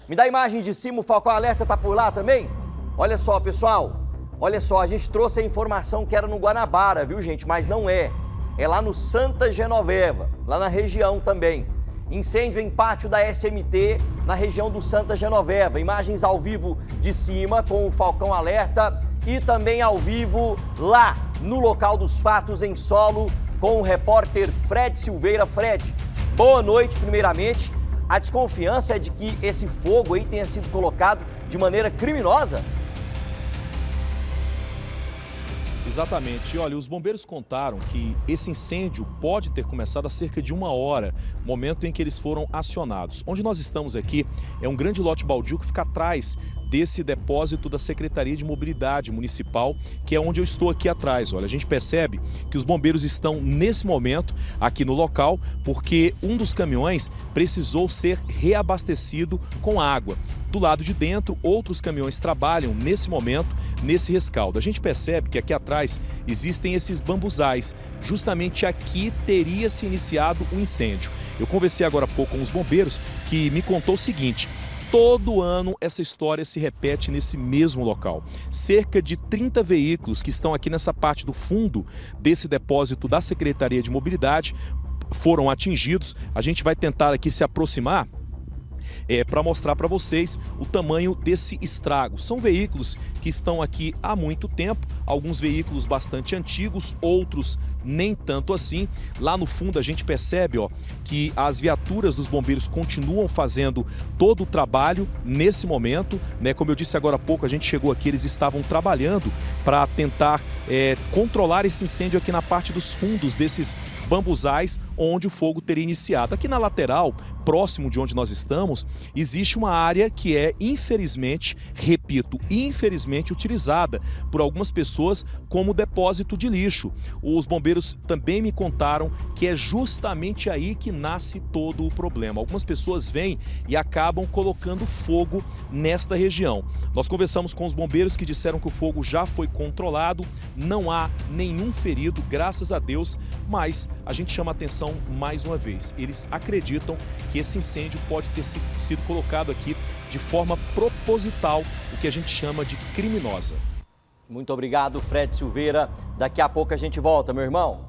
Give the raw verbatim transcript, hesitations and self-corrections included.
Me dá a imagem de cima, o Falcão Alerta tá por lá também? Olha só, pessoal. Olha só, a gente trouxe a informação que era no Guanabara, viu, gente? Mas não é. É lá no Santa Genoveva, lá na região também. Incêndio em pátio da S M T, na região do Santa Genoveva. Imagens ao vivo de cima com o Falcão Alerta e também ao vivo lá no local dos fatos em solo com o repórter Fred Silveira. Fred, boa noite primeiramente. A desconfiança é de que esse fogo aí tenha sido colocado de maneira criminosa? Exatamente. Olha, os bombeiros contaram que esse incêndio pode ter começado há cerca de uma hora, momento em que eles foram acionados. Onde nós estamos aqui é um grande lote baldio que fica atrás desse depósito da Secretaria de Mobilidade Municipal, que é onde eu estou aqui atrás. Olha, a gente percebe que os bombeiros estão nesse momento aqui no local porque um dos caminhões precisou ser reabastecido com água. Do lado de dentro, outros caminhões trabalham nesse momento, nesse rescaldo. A gente percebe que aqui atrás existem esses bambuzais. Justamente aqui teria se iniciado o incêndio. Eu conversei agora há pouco com os bombeiros que me contou o seguinte: todo ano essa história se repete nesse mesmo local. Cerca de trinta veículos que estão aqui nessa parte do fundo desse depósito da Secretaria de Mobilidade foram atingidos. A gente vai tentar aqui se aproximar É, para mostrar para vocês o tamanho desse estrago. São veículos que estão aqui há muito tempo, alguns veículos bastante antigos, outros nem tanto assim. Lá no fundo a gente percebe ó, que as viaturas dos bombeiros continuam fazendo todo o trabalho nesse momento, né? Como eu disse agora há pouco, a gente chegou aqui, eles estavam trabalhando para tentar é, controlar esse incêndio aqui na parte dos fundos desses bambuzais onde o fogo teria iniciado. Aqui na lateral, próximo de onde nós estamos, existe uma área que é, infelizmente, repito, infelizmente utilizada por algumas pessoas como depósito de lixo. Os bombeiros também me contaram que é justamente aí que nasce todo o problema. Algumas pessoas vêm e acabam colocando fogo nesta região. Nós conversamos com os bombeiros que disseram que o fogo já foi controlado, não há nenhum ferido, graças a Deus, mas a gente chama a atenção mais uma vez. Eles acreditam que esse incêndio pode ter sido colocado aqui de forma proposital, o que a gente chama de criminosa. Muito obrigado, Fred Silveira. Daqui a pouco a gente volta, meu irmão.